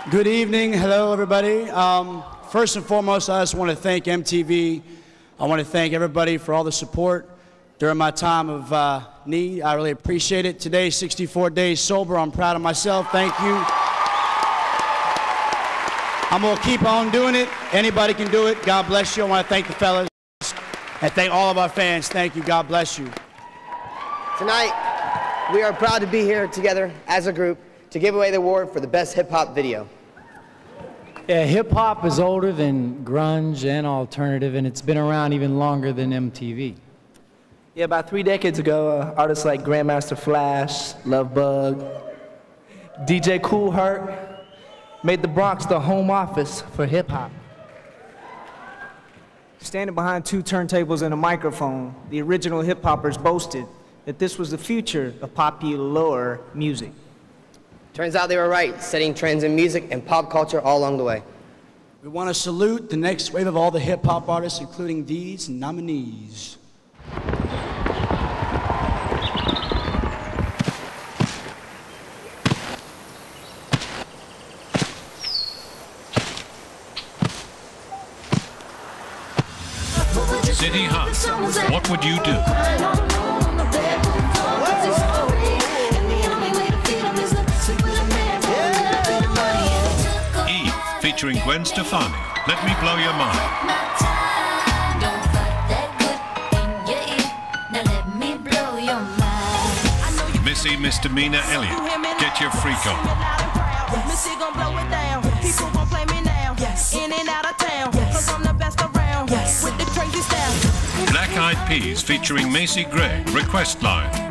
Good evening. Hello, everybody. First and foremost, I just want to thank MTV. I want to thank everybody for all the support during my time of need. I really appreciate it. Today, 64 days sober. I'm proud of myself. Thank you. I'm going to keep on doing it. Anybody can do it. God bless you. I want to thank the fellas and thank all of our fans. Thank you. God bless you. Tonight, we are proud to be here together as a group to give away the award for the best hip-hop video. Yeah, hip-hop is older than grunge and alternative, and it's been around even longer than MTV. Yeah, about 3 decades ago, artists like Grandmaster Flash, Love Bug, DJ Kool Herc made the Bronx the home office for hip-hop. Standing behind two turntables and a microphone, the original hip-hoppers boasted that this was the future of popular music. Turns out they were right, setting trends in music and pop culture all along the way. We want to salute the next wave of all the hip-hop artists, including these nominees. City Hustle, what would you do? Eve, featuring Gwen Stefani, Let Me Blow Your Mind. Missy Misdemeanor Elliott, Get Your Freak On. Missy gon' blow it down. People gon' play me now. In and out of town. Cause I'm the best around. With the crazy style. Black Eyed Peas featuring Macy Gray, Request Line.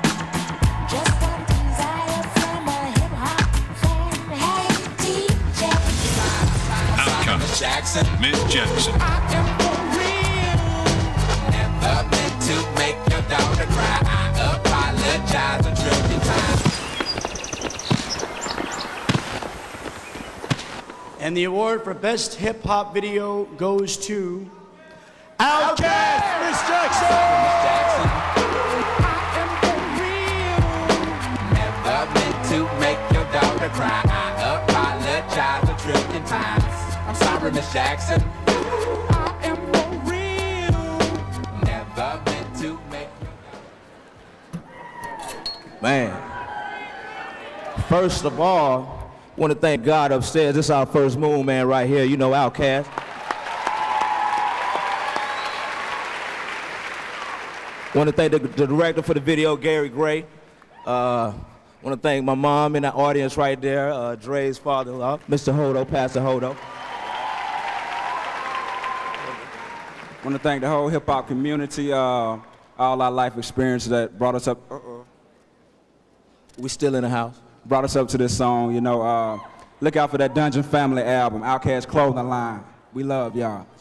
Outcast, Miss Jackson. Never meant to make your daughter cry. I apologize a trillion times. And the award for Best Hip Hop Video goes to Outkast, Miss Jackson. Never meant to make your daughter cry. I apologize a trillion times. I'm sorry, Miss Jackson. I am for real. Never meant to make your daughter. Man, first of all, want to thank God upstairs. This is our first moon, man, right here. You know, Outkast. Want to thank the director for the video, Gary Gray. Want to thank my mom in the audience right there, Dre's father, Mr. Hodo, Pastor Hodo. Want to thank the whole hip-hop community, all our life experiences that brought us up. We still in the house. Brought us up to this song, you know. Look out for that Dungeon Family album, Outkast Clothing Line. We love y'all.